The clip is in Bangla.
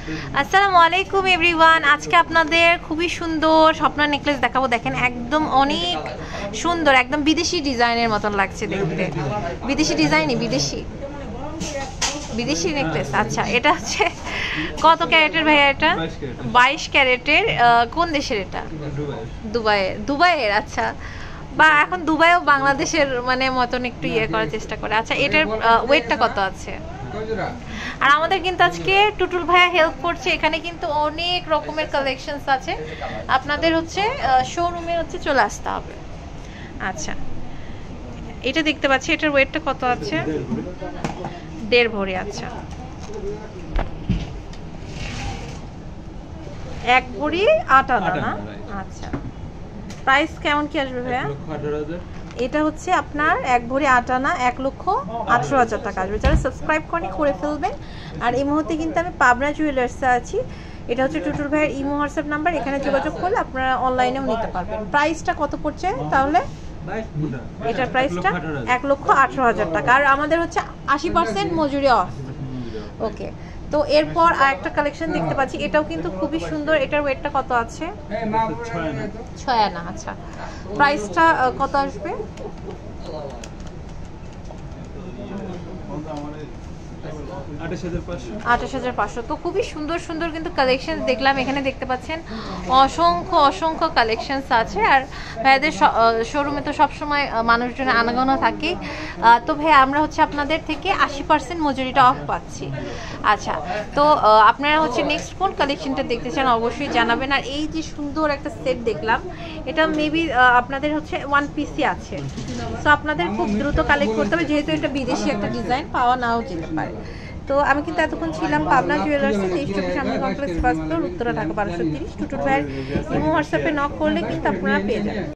আসসালামু আলাইকুম এভরিওয়ান। আজকে আপনাদের খুবই সুন্দর স্বপ্ন নেকলেস দেখাবো। দেখেন একদম অনেক সুন্দর, একদম বিদেশি ডিজাইনের মতন লাগছে দেখতে। বিদেশি ডিজাইনই, বিদেশি নেকলেস। আচ্ছা, এটা হচ্ছে কত ক্যারেটের ভাইয়া? এটা 22 ক্যারেটের। কোন দেশের এটা? দুবাইয়ের। আচ্ছা, বা এখন দুবাইও বাংলাদেশের মানে মতন একটু ইয়ে করার চেষ্টা করে। আচ্ছা, এটার ওয়েটটা কত আছে? আর আমাদের কিন্তু আজকে টুটুল ভাইয়া হেল্প করছে। এখানে কিন্তু অনেক রকমের কালেকশনস আছে, আপনাদের হচ্ছে শোরুমে হচ্ছে চলে আসতে হবে। আচ্ছা, এটা দেখতে পাচ্ছি, এটার ওয়েটটা কত আছে? 1.5 ভরি। আচ্ছা, 1 ভরি 8 আনা না? আচ্ছা, প্রাইস কেমন কি আসবে ভাইয়া? এটা হচ্ছে আপনার 1 ভরি 8 আনা 1,18,000 টাকা আসবে। যারা সাবস্ক্রাইব করে ফেলবেন। আর এই মুহূর্তে কিন্তু আমি পাবনা জুয়েলার্সে আছি। এটা হচ্ছে টুটুল ভাইয়ের ইমো হোয়াটসঅ্যাপ নাম্বার। এখানে যোগাযোগ করলে আপনারা অনলাইনেও নিতে পারবেন। প্রাইসটা কত পড়ছে তাহলে? এটার প্রাইসটা 1,18,000 টাকা। আর আমাদের হচ্ছে 80% মজুরি অফ। ওকে, তো এরপর আরেকটা কালেকশন দেখতে পাচ্ছি, এটাও কিন্তু খুবই সুন্দর। এটার ওয়েটটা কত আছে? 6 আনা। আচ্ছা, প্রাইসটা কত আসবে? 28,500। তো খুবই সুন্দর সুন্দর কিন্তু কালেকশন দেখলাম। এখানে দেখতে পাচ্ছেন অসংখ্য কালেকশনস আছে। আর ভাইয়াদের শোরুমে তো সবসময় মানুষজন আনাগোনা থাকে। তো ভাই আমরা হচ্ছে আপনাদের থেকে 80% মজুরিটা অফ পাচ্ছি। আচ্ছা, তো আপনারা হচ্ছে নেক্সট কোন কালেকশনটা দেখতে চান অবশ্যই জানাবেন। আর এই যে সুন্দর একটা সেট দেখলাম, এটা মেবি আপনাদের হচ্ছে 1 পিসই আছে। তো আপনাদের খুব দ্রুত কালেক্ট করতে হবে, যেহেতু এটা বিদেশি একটা ডিজাইন, পাওয়া নাও যেতে পারে। তো আমি কিন্তু এতক্ষণ ছিলাম পাবনা জুয়েলার্সে, 23 সামনে complex first floor, Uttara, Dhaka 1230। Tutul ভাইয়ের ইমো হোয়াটসঅ্যাপে নক করলে কিন্তু আপনারা পেয়ে যাবেন।